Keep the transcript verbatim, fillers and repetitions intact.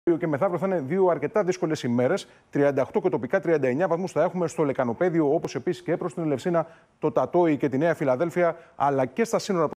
και μεθαύριο θα είναι δύο αρκετά δύσκολες ημέρες. τριάντα οκτώ και τοπικά τριάντα εννέα βαθμούς θα έχουμε στο Λεκανοπέδιο, όπως επίσης και προς την Ελευσίνα, το Τατόι και τη Νέα Φιλαδέλφια, αλλά και στα σύνορα.